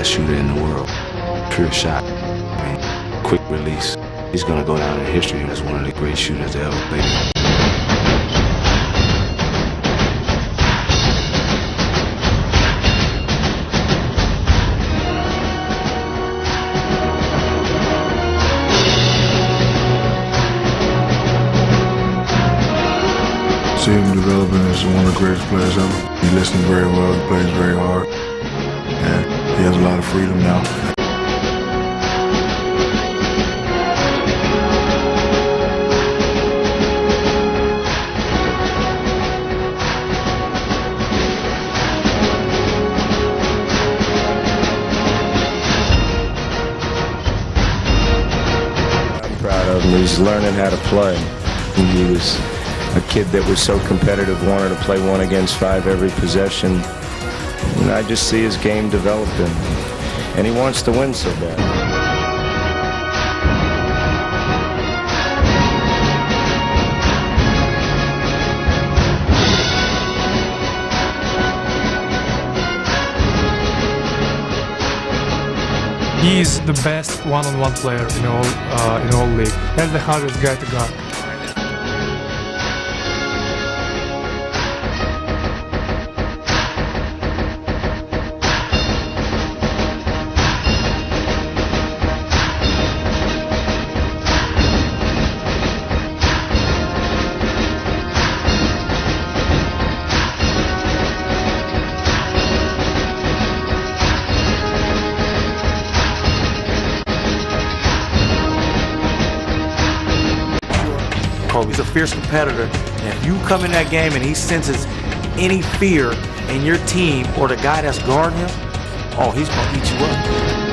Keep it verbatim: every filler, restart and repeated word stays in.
best shooter in the world. Pure shot. I mean, quick release. He's going to go down in history as one of the great shooters to ever play. See him developing as one of the greatest players ever. He listens very well, he plays very hard, and he has a lot of freedom now. I'm proud of him. He's learning how to play. He was a kid that was so competitive, wanted to play one against five every possession. And I just see his game developing. And he wants to win so bad. He's the best one-on-one player in all uh, in all league. That's the hardest guy to guard. He's a fierce competitor, and if you come in that game and he senses any fear in your team or the guy that's guarding him, oh, he's going to eat you up.